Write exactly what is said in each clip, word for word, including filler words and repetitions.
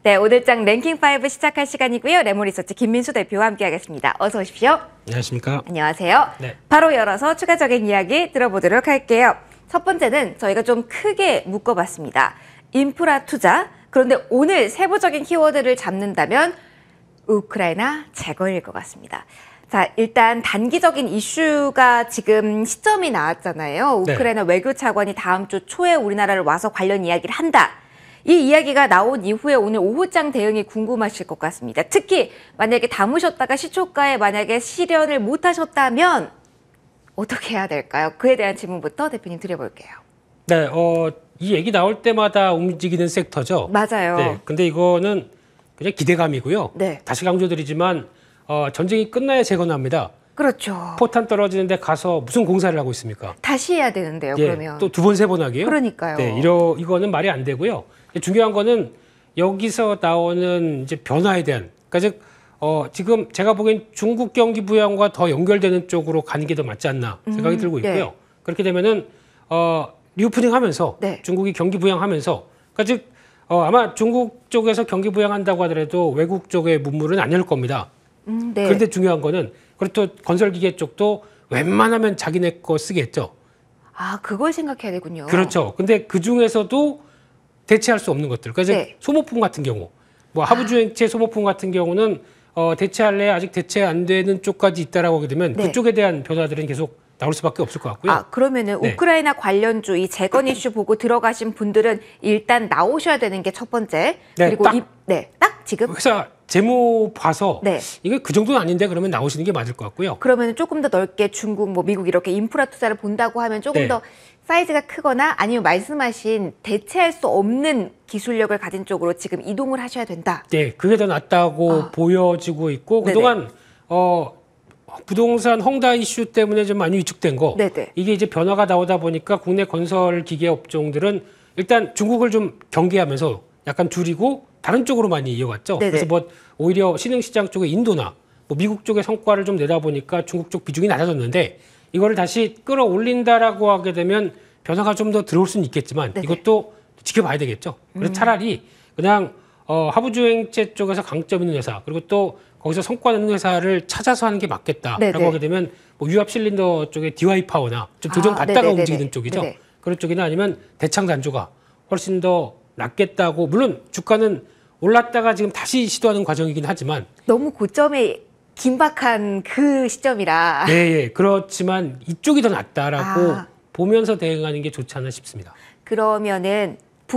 네, 오늘장 랭킹 오 시작할 시간이고요. 레몬리서치 김민수 대표와 함께하겠습니다. 어서 오십시오. 안녕하십니까. 안녕하세요. 네. 바로 열어서 추가적인 이야기 들어보도록 할게요. 첫 번째는 저희가 좀 크게 묶어봤습니다. 인프라 투자. 그런데 오늘 세부적인 키워드를 잡는다면 우크라이나 재건일 것 같습니다. 자, 일단 단기적인 이슈가 지금 시점이 나왔잖아요. 우크라이나 네. 외교차관이 다음 주 초에 우리나라를 와서 관련 이야기를 한다. 이 이야기가 나온 이후에 오늘 오후장 대응이 궁금하실 것 같습니다. 특히 만약에 담으셨다가 시초가에 만약에 실현을 못하셨다면 어떻게 해야 될까요? 그에 대한 질문부터 대표님 드려볼게요. 네, 어, 이 얘기 나올 때마다 움직이는 섹터죠. 맞아요. 네, 근데 이거는 그냥 기대감이고요. 네. 다시 강조드리지만 어, 전쟁이 끝나야 재건합니다. 그렇죠. 포탄 떨어지는데 가서 무슨 공사를 하고 있습니까? 다시 해야 되는데요. 예, 그러면 또 두 번 세 번 하기요? 그러니까요. 네, 이러 이거는 말이 안 되고요. 중요한 거는 여기서 나오는 이제 변화에 대한, 그러니까 즉 어, 지금 제가 보기엔 중국 경기 부양과 더 연결되는 쪽으로 가는 게 더 맞지 않나 생각이 음, 들고 있고요. 네. 그렇게 되면은 어, 리오프닝하면서 네. 중국이 경기 부양하면서, 그러니까 즉 어, 아마 중국 쪽에서 경기 부양한다고 하더라도 외국 쪽의 문물은 안 열 겁니다. 음, 네. 그런데 중요한 거는 그리고 또 건설기계 쪽도 웬만하면 자기네 거 쓰겠죠. 아, 그걸 생각해야 되군요. 그렇죠. 근데 그 중에서도 대체할 수 없는 것들. 그러니까 네. 소모품 같은 경우, 뭐 하부주행체 소모품 같은 경우는 어, 대체할래 아직 대체 안 되는 쪽까지 있다라고 하게 되면 네. 그쪽에 대한 변화들은 계속 나올 수밖에 없을 것 같고요. 아, 그러면은 네. 우크라이나 관련주 이 재건 이슈 보고 들어가신 분들은 일단 나오셔야 되는 게 첫 번째. 네, 그리고 딱 이, 네, 딱 지금 회사 재무 봐서 네. 이게 그 정도는 아닌데 그러면 나오시는 게 맞을 것 같고요. 그러면 조금 더 넓게 중국, 뭐 미국 이렇게 인프라 투자를 본다고 하면 조금 네. 더 사이즈가 크거나 아니면 말씀하신 대체할 수 없는 기술력을 가진 쪽으로 지금 이동을 하셔야 된다. 네, 그게 더 낫다고 아. 보여지고 있고 네네. 그동안 어, 부동산 헝다 이슈 때문에 좀 많이 위축된 거 네네. 이게 이제 변화가 나오다 보니까 국내 건설 기계 업종들은 일단 중국을 좀 경계하면서 약간 줄이고 다른 쪽으로 많이 이어갔죠. 네네. 그래서 뭐 오히려 신흥시장 쪽의 인도나 뭐 미국 쪽의 성과를 좀 내다 보니까 중국 쪽 비중이 낮아졌는데 이거를 다시 끌어올린다라고 하게 되면 변화가 좀 더 들어올 수는 있겠지만 네네. 이것도 지켜봐야 되겠죠. 그래서 음. 차라리 그냥 어, 하부주행체 쪽에서 강점 있는 회사 그리고 또 거기서 성과 내는 회사를 찾아서 하는 게 맞겠다라고 네네. 하게 되면 뭐 유압 실린더 쪽의 디와이 파워나 좀 조정 아, 받다가 네네네네. 움직이는 쪽이죠. 네네. 그런 쪽이나 아니면 대창 단조가 훨씬 더 낫겠다고. 물론 주가는 올랐다가 지금 다시 시도하는 과정이긴 하지만 너무 고점에 긴박한 그 시점이라. 네, 예, 그렇지만 이쪽이 더 낫다라고 아. 보면서 대응하는 게 좋지 않나 싶습니다. 그러면은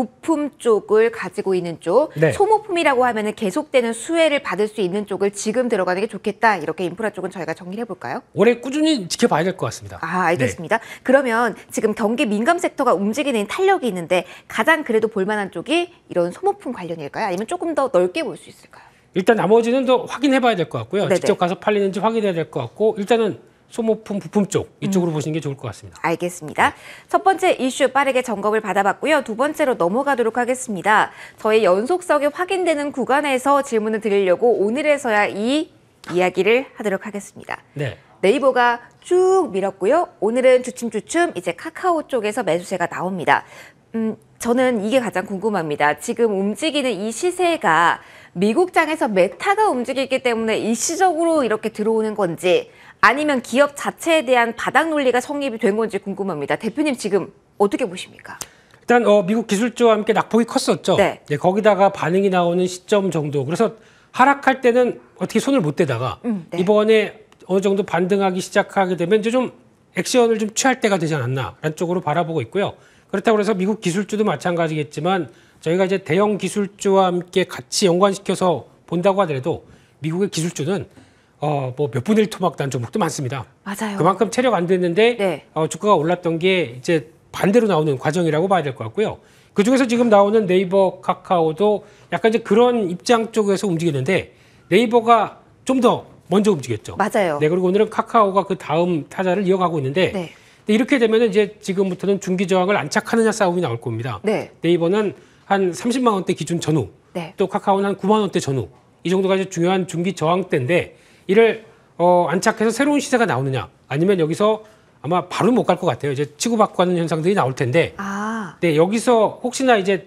부품 쪽을 가지고 있는 쪽, 네. 소모품이라고 하면은 계속되는 수혜를 받을 수 있는 쪽을 지금 들어가는 게 좋겠다. 이렇게 인프라 쪽은 저희가 정리를 해볼까요? 올해 꾸준히 지켜봐야 될 것 같습니다. 아, 알겠습니다. 네. 그러면 지금 경기 민감 섹터가 움직이는 탄력이 있는데 가장 그래도 볼만한 쪽이 이런 소모품 관련일까요? 아니면 조금 더 넓게 볼 수 있을까요? 일단 나머지는 더 확인해봐야 될 것 같고요. 네네. 직접 가서 팔리는지 확인해야 될 것 같고 일단은 소모품, 부품 쪽 이쪽으로 음. 보시는 게 좋을 것 같습니다. 알겠습니다. 네. 첫 번째 이슈 빠르게 점검을 받아봤고요. 두 번째로 넘어가도록 하겠습니다. 저희 연속성이 확인되는 구간에서 질문을 드리려고 오늘에서야 이 이야기를 하도록 하겠습니다. 네. 네이버가 쭉 밀었고요. 오늘은 주춤주춤 이제 카카오 쪽에서 매수세가 나옵니다. 음, 저는 이게 가장 궁금합니다. 지금 움직이는 이 시세가 미국장에서 메타가 움직이기 때문에 일시적으로 이렇게 들어오는 건지 아니면 기업 자체에 대한 바닥 논리가 성립이 된 건지 궁금합니다. 대표님 지금 어떻게 보십니까? 일단 어, 미국 기술주와 함께 낙폭이 컸었죠. 네. 네, 거기다가 반응이 나오는 시점 정도. 그래서 하락할 때는 어떻게 손을 못 대다가 음, 네. 이번에 어느 정도 반등하기 시작하게 되면 이제 좀 액션을 좀 취할 때가 되지 않았나라는 쪽으로 바라보고 있고요. 그렇다고 해서 미국 기술주도 마찬가지겠지만 저희가 이제 대형 기술주와 함께 같이 연관시켜서 본다고 하더라도 미국의 기술주는 어, 뭐 몇 분의 일 토막 난 종목도 많습니다. 맞아요. 그만큼 체력 안 됐는데 네. 어, 주가가 올랐던 게 이제 반대로 나오는 과정이라고 봐야 될 것 같고요. 그 중에서 지금 나오는 네이버, 카카오도 약간 이제 그런 입장 쪽에서 움직이는데 네이버가 좀 더 먼저 움직였죠. 맞아요. 네, 그리고 오늘은 카카오가 그 다음 타자를 이어가고 있는데 네. 이렇게 되면 이제 지금부터는 중기 저항을 안착하느냐 싸움이 나올 겁니다. 네. 네이버는 한 삼십만 원대 기준 전후, 네. 또 카카오는 한 구만 원대 전후. 이 정도가 이제 중요한 중기 저항대인데 이를 어, 안착해서 새로운 시세가 나오느냐 아니면 여기서 아마 바로 못 갈 것 같아요. 이제 치고받고 하는 현상들이 나올 텐데 아. 네, 여기서 혹시나 이제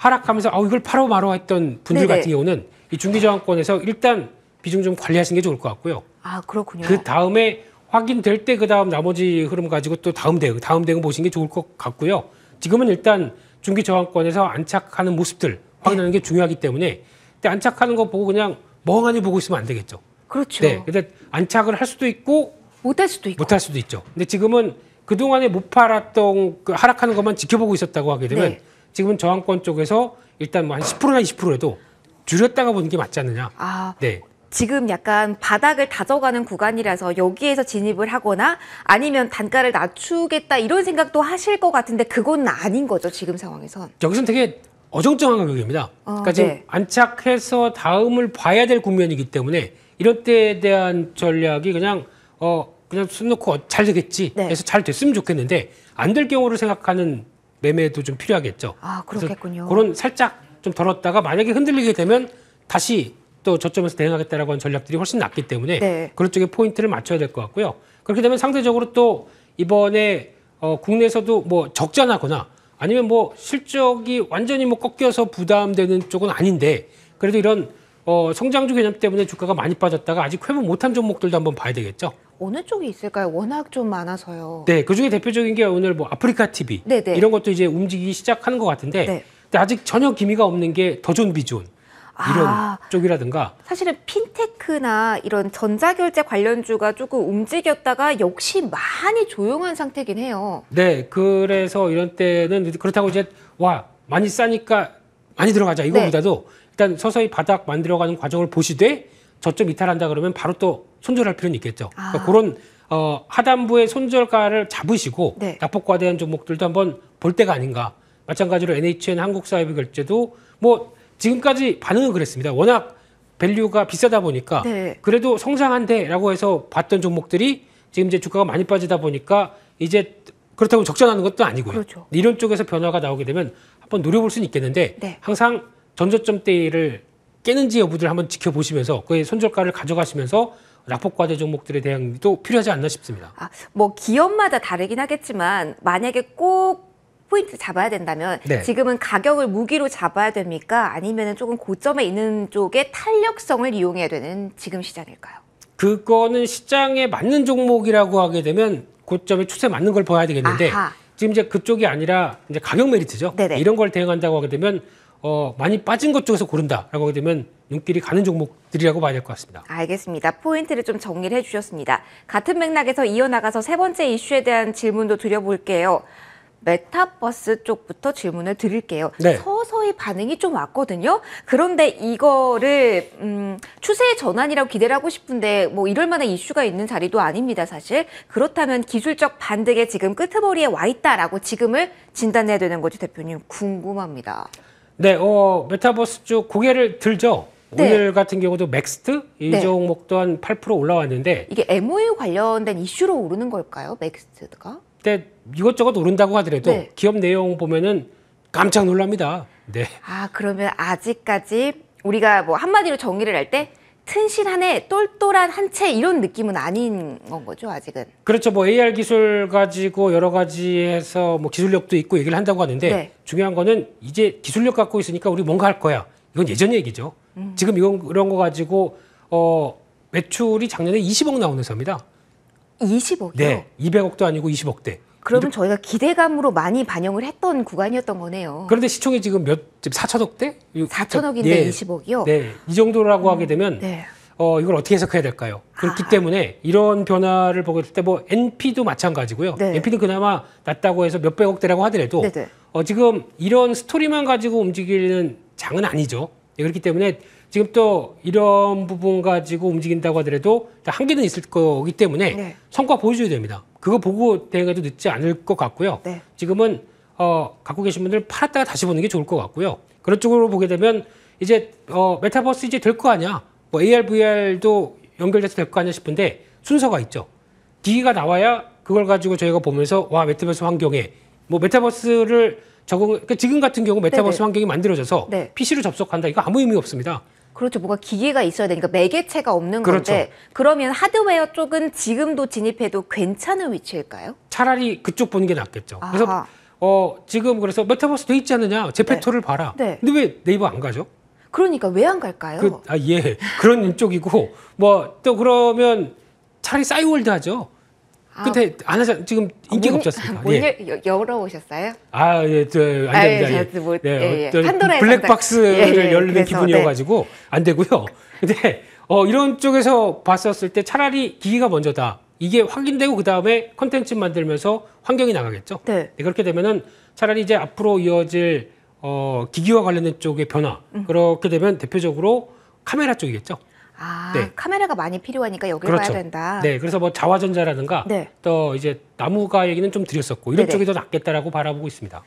하락하면서 아 이걸 팔아 말아 했던 분들 네네. 같은 경우는 이 중기저항권에서 일단 비중 좀 관리하시는 게 좋을 것 같고요. 아, 그렇군요. 그 다음에 확인될 때 그 다음 나머지 흐름 가지고 또 다음 대응, 다음 대응 보시는 게 좋을 것 같고요. 지금은 일단 중기저항권에서 안착하는 모습들 확인하는 게 중요하기 때문에 근데 안착하는 거 보고 그냥 멍하니 보고 있으면 안 되겠죠. 그렇죠. 네, 근데 안착을 할 수도 있고 못할 수도 있고. 못할 수도 있죠. 근데 지금은 그동안에 못 팔았던 그 하락하는 것만 지켜보고 있었다고 하게 되면 네. 지금은 저항권 쪽에서 일단 뭐 한 십 퍼센트나 이십 퍼센트라도 줄였다가 보는 게 맞지 않느냐. 아, 네. 지금 약간 바닥을 다져가는 구간이라서 여기에서 진입을 하거나 아니면 단가를 낮추겠다 이런 생각도 하실 것 같은데 그건 아닌 거죠, 지금 상황에선. 여기서는 되게 어정쩡한 가격입니다. 어, 그러니까 지금 네. 안착해서 다음을 봐야 될 국면이기 때문에 이럴 때에 대한 전략이 그냥 어 그냥 손 놓고 잘 되겠지 네. 해서 잘 됐으면 좋겠는데 안 될 경우를 생각하는 매매도 좀 필요하겠죠. 아, 그렇겠군요. 그런 살짝 좀 덜었다가 만약에 흔들리게 되면 다시 또 저점에서 대응하겠다라고 하는 전략들이 훨씬 낫기 때문에 네. 그런 쪽에 포인트를 맞춰야 될 것 같고요. 그렇게 되면 상대적으로 또 이번에 어 국내에서도 뭐 적자나거나 아니면 뭐 실적이 완전히 뭐 꺾여서 부담되는 쪽은 아닌데 그래도 이런 어 성장주 개념 때문에 주가가 많이 빠졌다가 아직 회복 못한 종목들도 한번 봐야 되겠죠. 어느 쪽이 있을까요? 워낙 좀 많아서요. 네, 그 중에 대표적인 게 오늘 뭐 아프리카 티비 네네. 이런 것도 이제 움직이기 시작하는 것 같은데, 네. 근데 아직 전혀 기미가 없는 게 더존 비존 이런 아, 쪽이라든가. 사실은 핀테크나 이런 전자결제 관련주가 조금 움직였다가 역시 많이 조용한 상태긴 해요. 네, 그래서 이런 때는 그렇다고 이제 와 많이 싸니까 많이 들어가자 이거보다도 네. 일단 서서히 바닥 만들어가는 과정을 보시되 저점 이탈한다 그러면 바로 또 손절할 필요는 있겠죠. 아. 그러니까 그런 어, 하단부의 손절가를 잡으시고 네. 낙폭과대한 종목들도 한번 볼 때가 아닌가. 마찬가지로 엔에이치엔 한국사회부결제도 뭐 지금까지 반응은 그랬습니다. 워낙 밸류가 비싸다 보니까 네. 그래도 성장한대라고 해서 봤던 종목들이 지금 이제 주가가 많이 빠지다 보니까 이제 그렇다고 적절하는 것도 아니고요. 그렇죠. 이런 쪽에서 변화가 나오게 되면 한번 노려볼 수는 있겠는데 네. 항상 전저점대를 깨는지 여부를 한번 지켜보시면서 그의 손절가를 가져가시면서 낙폭과대 종목들에 대응도 필요하지 않나 싶습니다. 아, 뭐 기업마다 다르긴 하겠지만 만약에 꼭 포인트 잡아야 된다면 네. 지금은 가격을 무기로 잡아야 됩니까? 아니면 조금 고점에 있는 쪽의 탄력성을 이용해야 되는 지금 시장일까요? 그거는 시장에 맞는 종목이라고 하게 되면 고점에 추세 맞는 걸 봐야 되겠는데 아하. 지금 이제 그쪽이 아니라 이제 가격 메리트죠. 네네. 이런 걸 대응한다고 하게 되면 어, 많이 빠진 것 쪽에서 고른다라고 하게 되면 눈길이 가는 종목들이라고 봐야 될 것 같습니다. 알겠습니다. 포인트를 좀 정리를 해주셨습니다. 같은 맥락에서 이어나가서 세 번째 이슈에 대한 질문도 드려볼게요. 메타버스 쪽부터 질문을 드릴게요. 네. 서서히 반응이 좀 왔거든요. 그런데 이거를 음, 추세의 전환이라고 기대를 하고 싶은데 뭐 이럴 만한 이슈가 있는 자리도 아닙니다, 사실. 그렇다면 기술적 반등에 지금 끄트머리에 와 있다라고 지금을 진단해야 되는 거지, 대표님. 궁금합니다. 네, 어, 메타버스 쪽 고개를 들죠. 네. 오늘 같은 경우도 맥스트 이 네. 종목도 한 팔 퍼센트 올라왔는데 이게 엠오유 관련된 이슈로 오르는 걸까요, 맥스트가? 근데 이것저것 오른다고 하더라도 네. 기업 내용 보면은 깜짝 놀랍니다. 네. 아, 그러면 아직까지 우리가 뭐 한마디로 정의를 할 때 튼실하네, 똘똘한 한 채 이런 느낌은 아닌 건 거죠, 아직은. 그렇죠. 뭐 에이알 기술 가지고 여러 가지 해서 뭐 기술력도 있고 얘기를 한다고 하는데 네. 중요한 거는 이제 기술력 갖고 있으니까 우리 뭔가 할 거야. 이건 예전 얘기죠. 음. 지금 이건 이런 거 가지고 어 매출이 작년에 이십억 나오는 회사입니다. 이십억이요? 네. 이백억도 아니고 이십억대. 그러면 저희가 기대감으로 많이 반영을 했던 구간이었던 거네요. 그런데 시총이 지금 몇 사천억대? 사천억인데 예. 이십억이요? 네. 이 정도라고 음, 하게 되면 네. 어, 이걸 어떻게 해석해야 될까요? 그렇기 아. 때문에 이런 변화를 보게 될 때 뭐 엔피도 마찬가지고요. 네. 엔피는 그나마 낮다고 해서 몇백억대라고 하더라도 네네. 어, 지금 이런 스토리만 가지고 움직이는 장은 아니죠. 네, 그렇기 때문에 지금 또 이런 부분 가지고 움직인다고 하더라도 한계는 있을 거기 때문에 네. 성과 보여줘야 됩니다. 그거 보고 대응해도 늦지 않을 것 같고요. 네. 지금은 어, 갖고 계신 분들 팔았다가 다시 보는 게 좋을 것 같고요. 그런 쪽으로 보게 되면 이제 어, 메타버스 이제 될 거 아니야. 뭐 에이알, 브이알도 연결돼서 될 거 아니야 싶은데 순서가 있죠. 기기가 나와야 그걸 가지고 저희가 보면서 와 메타버스 환경에 뭐 메타버스를 적응, 그러니까 지금 같은 경우 메타버스 네네. 환경이 만들어져서 네. 피시로 접속한다. 이거 아무 의미 없습니다. 그렇죠. 뭐가 기계가 있어야 되니까 매개체가 없는 그렇죠. 건데 그러면 하드웨어 쪽은 지금도 진입해도 괜찮은 위치일까요? 차라리 그쪽 보는 게 낫겠죠. 그래서 아하. 어, 지금 그래서 메타버스 돼 있지 않느냐? 제페토를 네. 봐라. 네. 근데 왜 네이버 안 가죠? 그러니까 왜 안 갈까요? 그, 아, 예. 그런 쪽이고, 뭐, 또 그러면 차라리 싸이월드 하죠. 아, 근데 안 하자, 지금 인기가 없지 않습니까? 문 예. 열어오셨어요? 아, 예, 저, 안 아, 됩니다. 예, 뭐, 네, 예, 예. 블랙박스를 예, 예, 열는 그래서, 기분이어가지고 네. 안 되고요. 근데, 어, 이런 쪽에서 봤었을 때 차라리 기기가 먼저다. 이게 확인되고 그 다음에 컨텐츠 만들면서 환경이 나가겠죠. 네. 네, 그렇게 되면은 차라리 이제 앞으로 이어질 어, 기기와 관련된 쪽의 변화. 음. 그렇게 되면 대표적으로 카메라 쪽이겠죠. 아, 네. 카메라가 많이 필요하니까 여기 그렇죠. 가야 된다. 네, 그래서 뭐 자화전자라든가 네. 또 이제 나무가 얘기는 좀 드렸었고 이런 네네. 쪽이 더 낫겠다라고 바라보고 있습니다.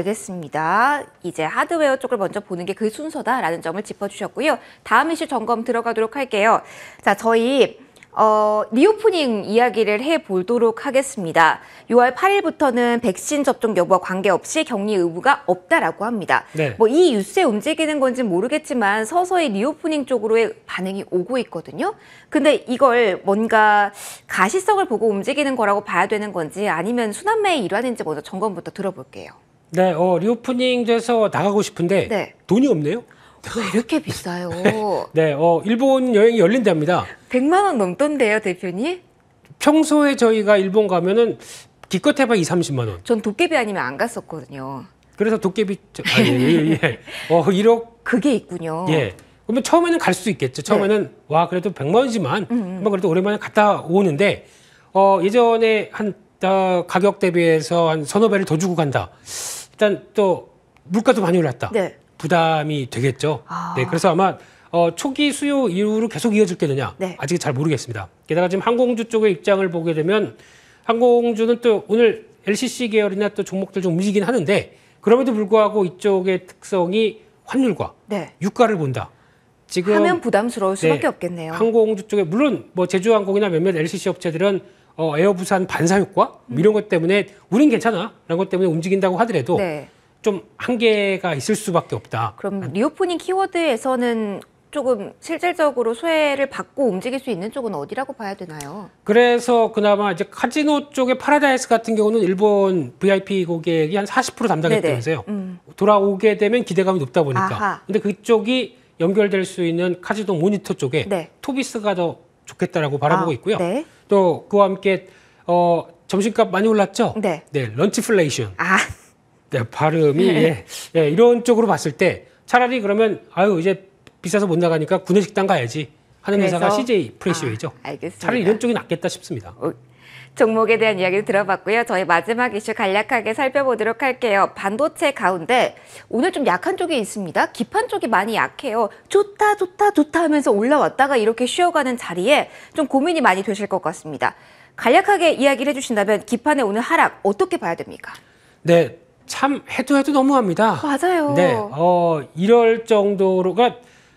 알겠습니다. 이제 하드웨어 쪽을 먼저 보는 게 그 순서다라는 점을 짚어주셨고요. 다음 이슈 점검 들어가도록 할게요. 자, 저희 어, 리오프닝 이야기를 해보도록 하겠습니다. 유월 팔일부터는 백신 접종 여부와 관계없이 격리 의무가 없다라고 합니다. 네. 뭐 이 뉴스에 움직이는 건지는 모르겠지만 서서히 리오프닝 쪽으로의 반응이 오고 있거든요. 근데 이걸 뭔가 가시성을 보고 움직이는 거라고 봐야 되는 건지 아니면 순환매의 일환인지 먼저 점검부터 들어볼게요. 네, 어, 리오프닝 돼서 나가고 싶은데 네. 돈이 없네요. 왜 이렇게 비싸요? 네, 어, 일본 여행이 열린답니다. 백만 원 넘던데요, 대표님? 평소에 저희가 일본 가면은 기껏 해봐 이삼십만 원. 전 도깨비 아니면 안 갔었거든요. 그래서 도깨비, 아, 예, 예, 예. 어, 일억. 그게 있군요. 예. 그러면 처음에는 갈 수 있겠죠. 처음에는, 네. 와, 그래도 백만 원이지만, 음. 뭐 그래도 오랜만에 갔다 오는데, 어, 예전에 한, 어, 가격 대비해서 한 서너 배를 더 주고 간다. 일단 또, 물가도 많이 올랐다. 네. 부담이 되겠죠. 아. 네, 그래서 아마 어, 초기 수요 이후로 계속 이어질 게느냐 네. 아직 잘 모르겠습니다. 게다가 지금 항공주 쪽의 입장을 보게 되면 항공주는 또 오늘 엘씨씨 계열이나 또 종목들 좀 움직이긴 하는데 그럼에도 불구하고 이쪽의 특성이 환율과 네. 유가를 본다. 지금 하면 부담스러울 수밖에 네, 없겠네요. 항공주 쪽에 물론 뭐 제주항공이나 몇몇 엘씨씨 업체들은 어, 에어부산 반사 효과 음. 이런 것 때문에 우린 괜찮아 라는 것 때문에 움직인다고 하더라도. 네. 좀 한계가 있을 수밖에 없다. 그럼 리오프닝 키워드에서는 조금 실질적으로 수혜를 받고 움직일 수 있는 쪽은 어디라고 봐야 되나요? 그래서 그나마 이제 카지노 쪽의 파라다이스 같은 경우는 일본 브이아이피 고객이 한 사십 퍼센트 담당했다면서요. 음. 돌아오게 되면 기대감이 높다 보니까. 아하. 근데 그쪽이 연결될 수 있는 카지노 모니터 쪽에 네. 토비스가 더 좋겠다라고 바라보고 아, 있고요. 네. 또 그와 함께 어, 점심값 많이 올랐죠? 네. 네, 런치플레이션. 아. 네, 발음이 예, 예, 이런 쪽으로 봤을 때 차라리 그러면 아유 이제 비싸서 못 나가니까 구내식당 가야지 하는 그래서? 회사가 씨제이 프레시웨이죠. 아, 알겠습니다. 차라리 이런 쪽이 낫겠다 싶습니다. 어, 종목에 대한 이야기를 들어봤고요. 저희 마지막 이슈 간략하게 살펴보도록 할게요. 반도체 가운데 오늘 좀 약한 쪽이 있습니다. 기판 쪽이 많이 약해요. 좋다 좋다 좋다 하면서 올라왔다가 이렇게 쉬어가는 자리에 좀 고민이 많이 되실 것 같습니다. 간략하게 이야기를 해주신다면 기판의 오늘 하락 어떻게 봐야 됩니까? 네. 참 해도 해도 너무합니다. 맞아요. 네, 어 이럴 정도로가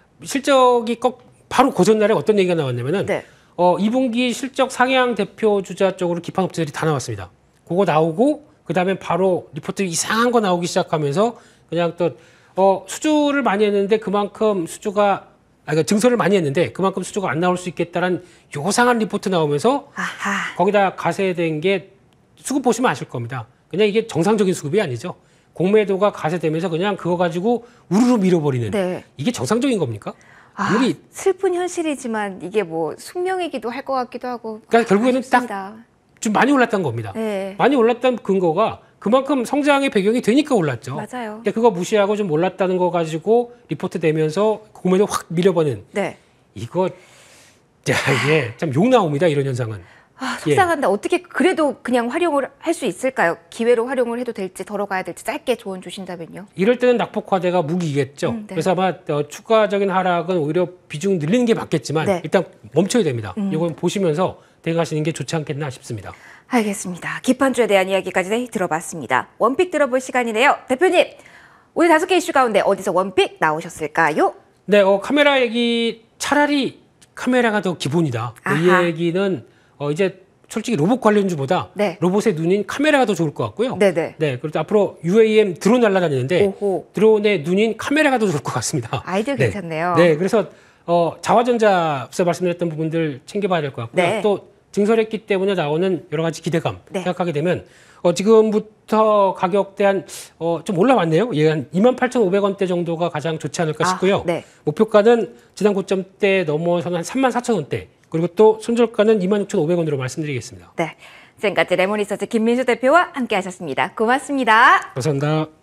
실적이 꼭 바로 그 전날에 어떤 얘기가 나왔냐면은 네. 어 이 분기 실적 상향 대표 주자 쪽으로 기판 업체들이 다 나왔습니다. 그거 나오고 그 다음에 바로 리포트 이상한 거 나오기 시작하면서 그냥 또 어 수주를 많이 했는데 그만큼 수주가 아 그러니까 증설을 많이 했는데 그만큼 수주가 안 나올 수 있겠다라는 요상한 리포트 나오면서 아하. 거기다 가세된 게 수급 보시면 아실 겁니다. 그냥 이게 정상적인 수급이 아니죠. 공매도가 가세되면서 그냥 그거 가지고 우르르 밀어버리는 네. 이게 정상적인 겁니까? 아, 우리 슬픈 현실이지만 이게 뭐 숙명이기도 할 것 같기도 하고. 그러니까 결국에는 딱 좀 많이 올랐던 겁니다. 네. 많이 올랐던 근거가 그만큼 성장의 배경이 되니까 올랐죠. 맞아요. 근데 그거 무시하고 좀 올랐다는 거 가지고 리포트 되면서 공매도 확 밀어버리는. 네. 이거 야, 이게 참 욕 나옵니다. 이런 현상은. 아, 속상한데 예. 어떻게 그래도 그냥 활용을 할 수 있을까요? 기회로 활용을 해도 될지 덜어 가야 될지 짧게 조언 주신다면요. 이럴 때는 낙폭화대가 무기겠죠. 음, 네. 그래서 아마 어, 추가적인 하락은 오히려 비중 늘리는 게 맞겠지만 네. 일단 멈춰야 됩니다. 음. 이건 보시면서 대응하시는 게 좋지 않겠나 싶습니다. 알겠습니다. 기판주에 대한 이야기까지 들어봤습니다. 원픽 들어볼 시간이네요. 대표님, 오늘 다섯 개 이슈 가운데 어디서 원픽 나오셨을까요? 네, 어, 카메라 얘기 차라리 카메라가 더 기본이다. 이 얘기는 어, 이제 솔직히 로봇 관련주보다 네. 로봇의 눈인 카메라가 더 좋을 것 같고요. 네네. 네, 그리고 앞으로 유에이엠 드론 날아다니는데 오호. 드론의 눈인 카메라가 더 좋을 것 같습니다. 아이디어 네. 괜찮네요. 네, 그래서 어, 자화전자 앞서 말씀드렸던 부분들 챙겨봐야 될 것 같고요. 네. 또 증설했기 때문에 나오는 여러 가지 기대감 네. 생각하게 되면 어, 지금부터 가격대 한, 어, 좀 올라왔네요. 예, 한 이만 팔천오백 원대 정도가 가장 좋지 않을까 싶고요. 아, 네. 목표가는 지난 고점대 넘어서는 한 삼만 사천 원대. 그리고 또 손절가는 이만 육천오백 원으로 말씀드리겠습니다. 네. 지금까지 레몬리서치 김민수 대표와 함께 하셨습니다. 고맙습니다. 감사합니다.